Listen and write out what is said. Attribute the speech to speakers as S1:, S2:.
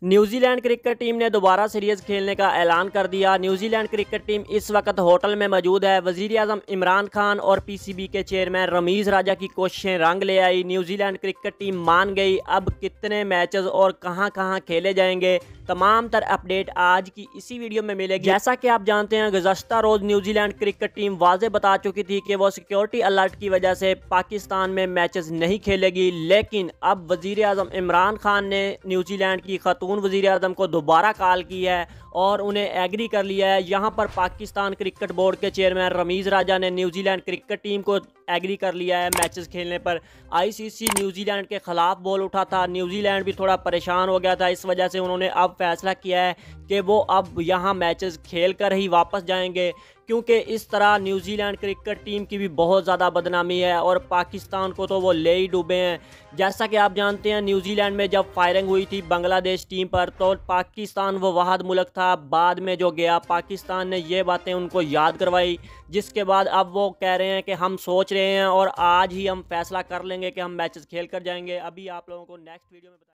S1: New Zealand cricket team ने दोबारा series खेलने का ऐलान कर दिया। न्यूजीलैंड क्रिकेट टीम इस वक्त होटल में मौजूद है। वजीर आजम इमरान खान और पीसीबी के चेयरमैन रमीज राजा की कोशिशें रंग ले आई। न्यूजीलैंड क्रिकेट टीम मान गई। अब कितने मैचेस और कहां कहां खेले जाएंगे, तमाम तर अपडेट आज की इसी वीडियो में मिलेगी। जैसा कि आप जानते हैं, गुज़श्ता रोज न्यूजीलैंड क्रिकेट टीम वाज़े बता चुकी थी कि वो सिक्योरिटी अलर्ट की वजह से पाकिस्तान में मैचेस नहीं खेलेगी, लेकिन अब वजीर आजम इमरान खान ने न्यूजीलैंड की खातून वजीर आजम को दोबारा कॉल की है और उन्हें एग्री कर लिया है। यहाँ पर पाकिस्तान क्रिकेट बोर्ड के चेयरमैन रमीज राजा ने न्यूजीलैंड क्रिकेट टीम को एग्री कर लिया है मैचेस खेलने पर। आईसीसी न्यूजीलैंड के खिलाफ बोल उठा था। न्यूजीलैंड भी थोड़ा परेशान हो गया था, इस वजह से उन्होंने अब फैसला किया है कि वो अब यहाँ मैचेस खेल कर ही वापस जाएंगे, क्योंकि इस तरह न्यूजीलैंड क्रिकेट टीम की भी बहुत ज़्यादा बदनामी है और पाकिस्तान को तो वो ले ही डूबे हैं। जैसा कि आप जानते हैं, न्यूजीलैंड में जब फायरिंग हुई थी बांग्लादेश टीम पर, तो पाकिस्तान वो वाहिद मुल्क था बाद में जो गया। पाकिस्तान ने ये बातें उनको याद करवाई, जिसके बाद अब वो कह रहे हैं कि हम सोच रहे हैं और आज ही हम फैसला कर लेंगे कि हम मैचेस खेल कर जाएंगे। अभी आप लोगों को नेक्स्ट वीडियो में